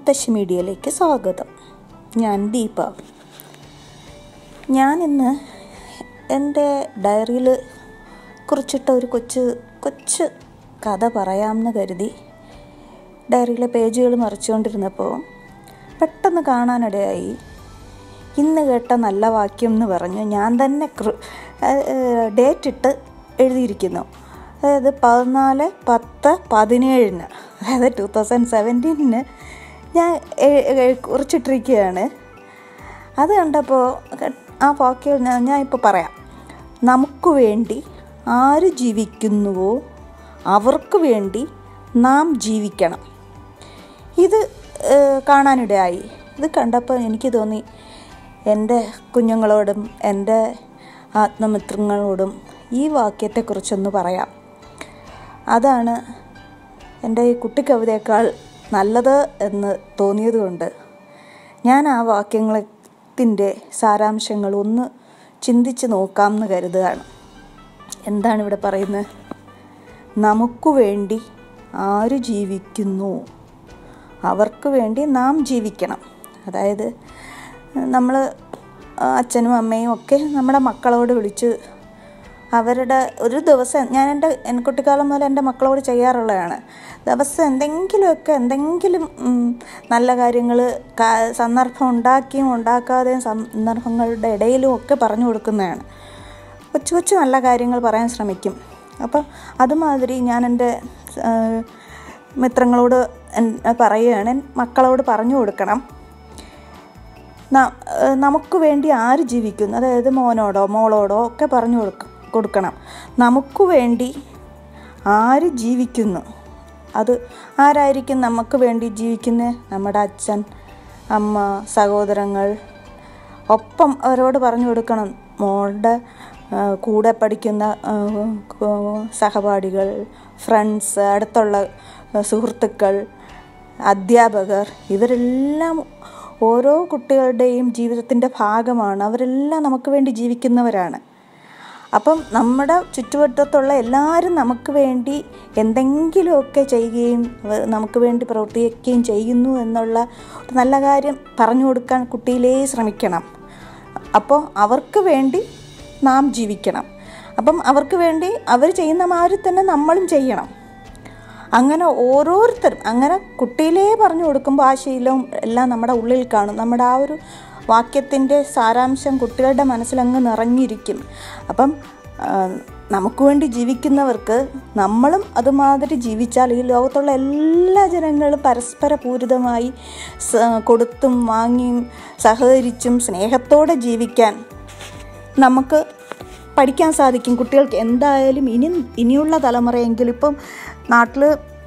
മുത്തശ്ശി മീഡിയയിലേക്ക് സ്വാഗതം. ഞാൻ ദീപ. ഞാനിന്ന് എൻ്റെ ഡയറിയിൽ കുറിച്ചിട്ട ഒരു കൊച്ചു കഥ പറയാമെന്ന് കരുതി ഡയറിയിലെ പേജുകൾ മറിച്ചുകൊണ്ടിരുന്നപ്പോൾ പെട്ടെന്ന് കാണാനിടയായി. ഇന്ന് കേട്ട നല്ല വാക്യം എന്ന് പറഞ്ഞ് ഞാൻ തന്നെ ഡേറ്റ് ഇട്ട് എഴുതിയിരിക്കുന്നു. അതായത് 14/10/17 അതായത് 2017 ഞാൻ കുറിച്ചിട്ടിരിക്കുകയാണ്. അത് കണ്ടപ്പോൾ ആ വാക്യം ഞാൻ ഇപ്പോൾ പറയാം. നമുക്ക് വേണ്ടി ആര് ജീവിക്കുന്നുവോ അവർക്ക് വേണ്ടി നാം ജീവിക്കണം. ഇത് കാണാനിടയായി. ഇത് കണ്ടപ്പോൾ എനിക്ക് തോന്നി, എൻ്റെ കുഞ്ഞുങ്ങളോടും എൻ്റെ ആത്മമിത്രങ്ങളോടും ഈ വാക്യത്തെക്കുറിച്ചൊന്ന് പറയാം. അതാണ് എൻ്റെ ഈ കുട്ടിക്കവിതയേക്കാൾ നല്ലത് എന്ന് തോന്നിയതുകൊണ്ട് ഞാൻ ആ വാക്യത്തിൻ്റെ സാരാംശങ്ങൾ ഒന്ന് ചിന്തിച്ച് നോക്കാമെന്ന് കരുതുകയാണ്. എന്താണ് ഇവിടെ പറയുന്നത്? നമുക്ക് വേണ്ടി ആര് ജീവിക്കുന്നു അവർക്ക് വേണ്ടി നാം ജീവിക്കണം. അതായത് നമ്മൾ അച്ഛനും അമ്മയും ഒക്കെ നമ്മുടെ മക്കളോട് വിളിച്ച് അവരുടെ ഒരു ദിവസം, ഞാൻ എൻ്റെ കുട്ടിക്കാലം മുതൽ എൻ്റെ മക്കളോട് ചെയ്യാറുള്ളതാണ്. ദിവസം എന്തെങ്കിലും നല്ല കാര്യങ്ങൾ സന്ദർഭം ഉണ്ടാക്കിയും ഉണ്ടാക്കാതെയും സന്ദർഭങ്ങളുടെ ഇടയിലും ഒക്കെ പറഞ്ഞു കൊടുക്കുന്നതാണ്. കൊച്ചു നല്ല കാര്യങ്ങൾ പറയാൻ ശ്രമിക്കും. അപ്പം അതുമാതിരി ഞാൻ എൻ്റെ മിത്രങ്ങളോട് പറയുകയാണ്, മക്കളോട് പറഞ്ഞു കൊടുക്കണം, നമുക്ക് വേണ്ടി ആര് ജീവിക്കുന്നു. അതായത് മോനോടോ മോളോടോ ഒക്കെ പറഞ്ഞു കൊടുക്കണം. നമുക്ക് വേണ്ടി ആര് ജീവിക്കുന്നു, അത് ആരായിരിക്കും നമുക്ക് വേണ്ടി ജീവിക്കുന്നത്? നമ്മുടെ അച്ഛൻ, അമ്മ, സഹോദരങ്ങൾ. ഒപ്പം അവരോട് പറഞ്ഞു കൊടുക്കണം, മോളുടെ കൂടെ പഠിക്കുന്ന സഹപാഠികൾ, ഫ്രണ്ട്സ്, അടുത്തുള്ള സുഹൃത്തുക്കൾ, അധ്യാപകർ, ഇവരെല്ലാം ഓരോ കുട്ടികളുടെയും ജീവിതത്തിൻ്റെ ഭാഗമാണ്. അവരെല്ലാം നമുക്ക് വേണ്ടി ജീവിക്കുന്നവരാണ്. അപ്പം നമ്മുടെ ചുറ്റുവട്ടത്തുള്ള എല്ലാവരും നമുക്ക് വേണ്ടി എന്തെങ്കിലുമൊക്കെ ചെയ്യുകയും നമുക്ക് വേണ്ടി പ്രവർത്തിക്കുകയും ചെയ്യുന്നു എന്നുള്ള ഒരു നല്ല കാര്യം പറഞ്ഞു കൊടുക്കാൻ കുട്ടിയിലേ ശ്രമിക്കണം. അപ്പോൾ അവർക്ക് വേണ്ടി നാം ജീവിക്കണം. അപ്പം അവർക്ക് വേണ്ടി അവർ ചെയ്യുന്ന മാതിരി തന്നെ നമ്മളും ചെയ്യണം. അങ്ങനെ ഓരോരുത്തരും അങ്ങനെ കുട്ടിയിലേ പറഞ്ഞു കൊടുക്കുമ്പോൾ ആ ശീലവും എല്ലാം നമ്മുടെ ഉള്ളിൽ കാണും. നമ്മുടെ ആ ഒരു വാക്യത്തിൻ്റെ സാരാംശം കുട്ടികളുടെ മനസ്സിലങ്ങ് നിറഞ്ഞിരിക്കും. അപ്പം നമുക്ക് വേണ്ടി ജീവിക്കുന്നവർക്ക് നമ്മളും അതുമാതിരി ജീവിച്ചാൽ ഈ ലോകത്തുള്ള എല്ലാ ജനങ്ങളും പരസ്പര പൂരിതമായി കൊടുത്തും വാങ്ങിയും സഹകരിച്ചും സ്നേഹത്തോടെ ജീവിക്കാൻ നമുക്ക് പഠിക്കാൻ സാധിക്കും. കുട്ടികൾക്ക് എന്തായാലും ഇനിയുള്ള തലമുറയെങ്കിലും. ഇപ്പം നാട്ടിൽ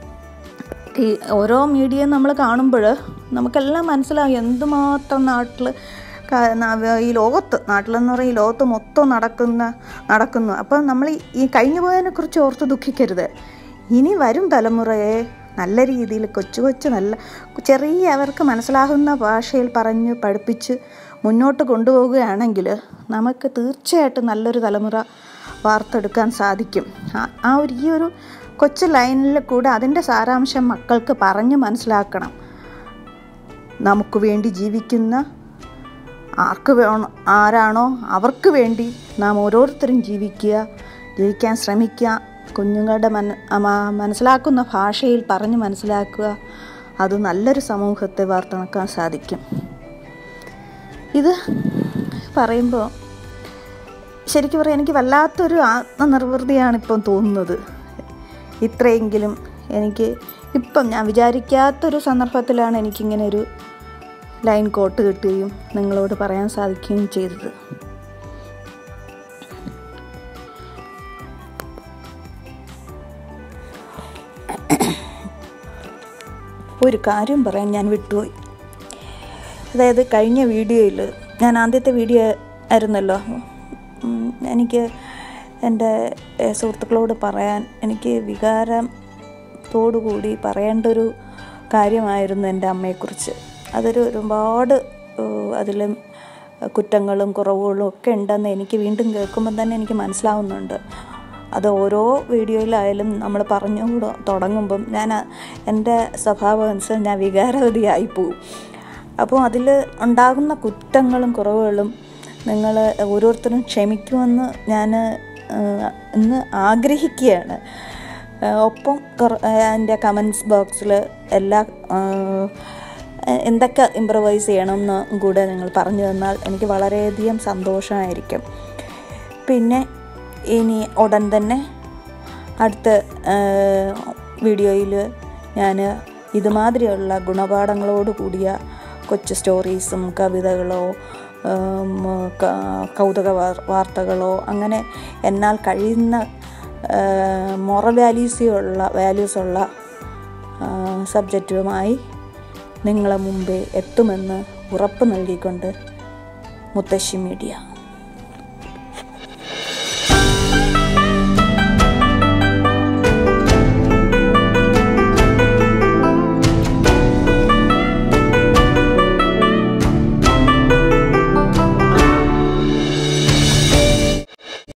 ഈ ഓരോ മീഡിയ നമ്മൾ കാണുമ്പോൾ നമുക്കെല്ലാം മനസ്സിലാകും എന്തുമാത്രം നാട്ടിൽ ഈ നാട്ടിലെന്ന് പറയും ഈ ലോകത്ത് മൊത്തം നടക്കുന്നു. അപ്പം നമ്മൾ ഈ കഴിഞ്ഞു പോയതിനെക്കുറിച്ച് ഓർത്ത് ദുഃഖിക്കരുത്. ഇനി വരും തലമുറയെ നല്ല രീതിയിൽ കൊച്ചു നല്ല ചെറിയ അവർക്ക് മനസ്സിലാകുന്ന ഭാഷയിൽ പറഞ്ഞ് പഠിപ്പിച്ച് മുന്നോട്ട് കൊണ്ടുപോവുകയാണെങ്കിൽ നമുക്ക് തീർച്ചയായിട്ടും നല്ലൊരു തലമുറ വാർത്തെടുക്കാൻ സാധിക്കും. ഈ ഒരു കൊച്ചു ലൈനിൽ കൂടെ അതിൻ്റെ സാരാംശം മക്കൾക്ക് പറഞ്ഞ് മനസ്സിലാക്കണം. നമുക്ക് വേണ്ടി ജീവിക്കുന്ന ആരാണോ അവർക്ക് വേണ്ടി നാം ഓരോരുത്തരും ജീവിക്കാൻ ശ്രമിക്കുക. കുഞ്ഞുങ്ങളുടെ മനസ്സിലാക്കുന്ന ഭാഷയിൽ പറഞ്ഞ് മനസ്സിലാക്കുക. അത് നല്ലൊരു സമൂഹത്തെ വാർത്തെടുക്കാൻ സാധിക്കും. ഇത് പറയുമ്പോൾ ശരിക്കും പറയാം, എനിക്ക് വല്ലാത്തൊരു ആത്മനിർവൃതിയാണ് ഇപ്പം തോന്നുന്നത്. ഇത്രയെങ്കിലും ഇപ്പം ഞാൻ വിചാരിക്കാത്തൊരു സന്ദർഭത്തിലാണ് എനിക്കിങ്ങനെ ഒരു ലൈൻ കോട്ട് കിട്ടുകയും നിങ്ങളോട് പറയാൻ സാധിക്കുകയും ചെയ്തത്. ഒരു കാര്യം പറയാൻ ഞാൻ വിട്ടുപോയി. അതായത് കഴിഞ്ഞ വീഡിയോയിൽ ഞാൻ ആദ്യത്തെ വീഡിയോ ആയിരുന്നല്ലോ, എനിക്ക് എൻ്റെ സുഹൃത്തുക്കളോട് പറയാൻ എനിക്ക് വികാരത്തോടുകൂടി പറയേണ്ടൊരു കാര്യമായിരുന്നു എൻ്റെ അമ്മയെക്കുറിച്ച്. ഒരുപാട് അതിലും കുറ്റങ്ങളും കുറവുകളും ഒക്കെ ഉണ്ടെന്ന് എനിക്ക് വീണ്ടും കേൾക്കുമ്പോൾ തന്നെ എനിക്ക് മനസ്സിലാവുന്നുണ്ട്. അത് ഓരോ വീഡിയോയിലായാലും നമ്മൾ പറഞ്ഞു തുടങ്ങുമ്പം എൻ്റെ സ്വഭാവം അനുസരിച്ച് ഞാൻ വികാരവതിയായിപ്പോവും. അപ്പോൾ അതിൽ ഉണ്ടാകുന്ന കുറ്റങ്ങളും കുറവുകളും നിങ്ങൾ ഓരോരുത്തരും ക്ഷമിക്കുമെന്ന് ഞാൻ ഇന്ന് ആഗ്രഹിക്കുകയാണ്. ഒപ്പം എൻ്റെ കമൻസ് ബോക്സിൽ എന്തൊക്കെ ഇമ്പ്രവൈസ് ചെയ്യണമെന്ന് കൂടെ നിങ്ങൾ പറഞ്ഞു തന്നാൽ എനിക്ക് വളരെയധികം സന്തോഷമായിരിക്കും. പിന്നെ ഇനി ഉടൻ തന്നെ അടുത്ത വീഡിയോയിൽ ഞാൻ ഇതുമാതിരിയുള്ള ഗുണപാഠങ്ങളോട് കൂടിയ കൊച്ചു സ്റ്റോറീസും കവിതകളോ കൗതുക വാർത്തകളോ അങ്ങനെ എന്നാൽ കഴിയുന്ന മോറൽ വാല്യൂസുള്ള സബ്ജക്റ്റുമായി നിങ്ങളെ മുമ്പേ എത്തുമെന്ന് ഉറപ്പ് നൽകിക്കൊണ്ട് മുത്തശ്ശി മീഡിയ.